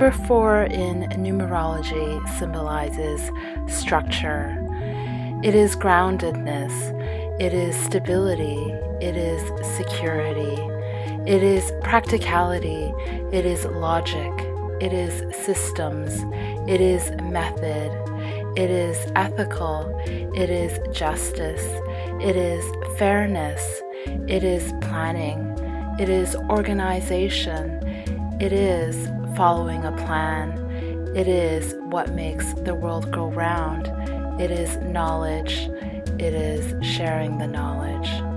number 4 in numerology symbolizes structure. It is groundedness. It is stability. It is security. It is practicality. It is logic. It is systems. It is method. It is ethical. It is justice. It is fairness. It is planning. It is organization. It is following a plan. It is what makes the world go round. It is knowledge. It is sharing the knowledge.